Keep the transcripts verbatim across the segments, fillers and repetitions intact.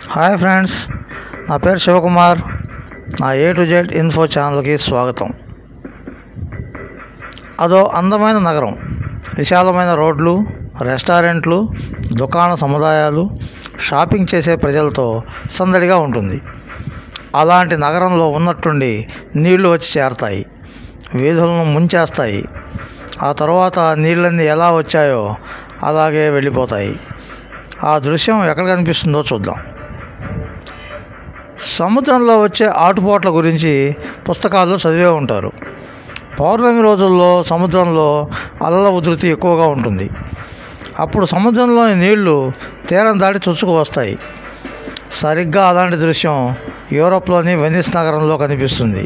Hi friends, నా పేరు శివకుమార్. నా ఏ టు జెడ్ ఇన్ఫో ఛానల్కి స్వాగతం. అదో అందమైన నగరం. విశాలమైన రోడ్లు, రెస్టారెంట్లు, దుకాణ సముదాయాలు, షాపింగ్ చేసే ప్రజలతో సందడిగా ఉంటుంది. అలాంటి నగరంలో ఉన్నట్టుండి నీళ్లు వచ్చి చేరతాయి, వీధులను ముంచేస్తాయి. ఆ తర్వాత నీళ్ళన్నీ ఎలా వచ్చాయో అలాగే వెళ్ళిపోతాయి. ఆ దృశ్యం ఎక్కడ కనిపిస్తుందో చూద్దాం. సముద్రంలో వచ్చే ఆటుపోట్ల గురించి పుస్తకాల్లో చదివే ఉంటారు. పౌర్ణమి రోజుల్లో సముద్రంలో అలల ఉధృతి ఎక్కువగా ఉంటుంది. అప్పుడు సముద్రంలోని నీళ్లు తీరం దాటి చొచ్చుకు వస్తాయి. సరిగ్గా అలాంటి దృశ్యం యూరోప్లోని వెనిస్ నగరంలో కనిపిస్తుంది.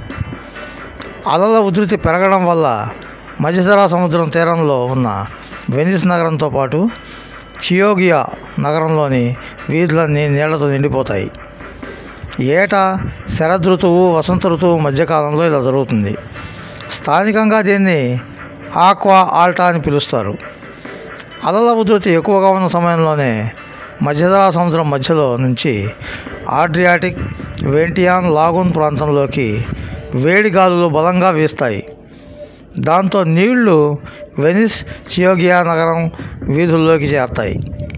అలల ఉధృతి పెరగడం వల్ల మధ్యధరా సముద్రం తీరంలో ఉన్న వెనిస్ నగరంతో పాటు చియోగియా నగరంలోని వీధులన్నీ నీళ్లతో నిండిపోతాయి. ఏటా శరదృతువు, వసంత ఋతువు మధ్యకాలంలో ఇలా జరుగుతుంది. స్థానికంగా దీన్ని ఆక్వా ఆల్టా అని పిలుస్తారు. అలల ఉధృతి ఎక్కువగా ఉన్న సమయంలోనే మధ్యధరా సముద్రం మధ్యలో నుంచి ఆడ్రియాటిక్, వెంటియాన్ లాగూన్ ప్రాంతంలోకి వేడి గాలులు బలంగా వీస్తాయి. దాంతో నీళ్లు వెనిస్, చియోగియా నగరం వీధుల్లోకి చేరతాయి.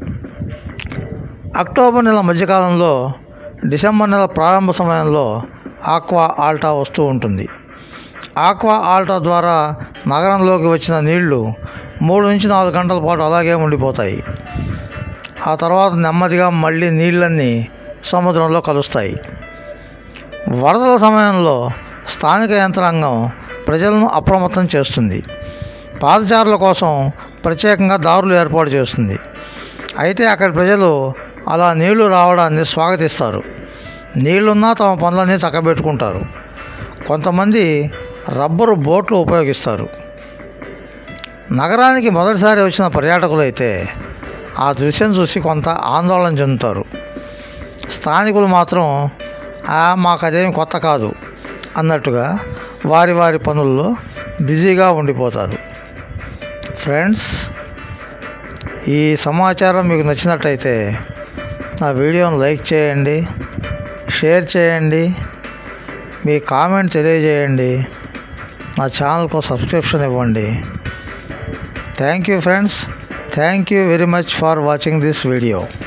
అక్టోబర్ నెల మధ్యకాలంలో, డిసెంబర్ నెల ప్రారంభ సమయంలో ఆక్వా ఆల్టా వస్తూ ఉంటుంది. ఆక్వా ఆల్టా ద్వారా నగరంలోకి వచ్చిన నీళ్లు మూడు నుంచి నాలుగు గంటల పాటు అలాగే ఉండిపోతాయి. ఆ తర్వాత నెమ్మదిగా మళ్ళీ నీళ్ళన్నీ సముద్రంలో కలుస్తాయి. వరదల సమయంలో స్థానిక యంత్రాంగం ప్రజలను అప్రమత్తం చేస్తుంది. పాదచారుల కోసం ప్రత్యేకంగా దారులు ఏర్పాటు చేస్తుంది. అయితే అక్కడి ప్రజలు అలా నీళ్లు రావడాన్ని స్వాగతిస్తారు. నీళ్లున్నా తమ పనులన్నీ చక్కబెట్టుకుంటారు. కొంతమంది రబ్బరు బోట్లు ఉపయోగిస్తారు. నగరానికి మొదటిసారి వచ్చిన పర్యాటకులైతే ఆ దృశ్యం చూసి కొంత ఆందోళన చెందుతారు. స్థానికులు మాత్రం మాకు అదేం కొత్త కాదు అన్నట్టుగా వారి వారి పనుల్లో బిజీగా ఉండిపోతారు. ఫ్రెండ్స్, ఈ సమాచారం మీకు నచ్చినట్టయితే నా వీడియోను లైక్ చేయండి, షేర్ చేయండి, మీ కామెంట్ తెలియజేయండి, నా ఛానల్కు సబ్స్క్రిప్షన్ ఇవ్వండి. Thank you friends. Thank you very much for watching this video.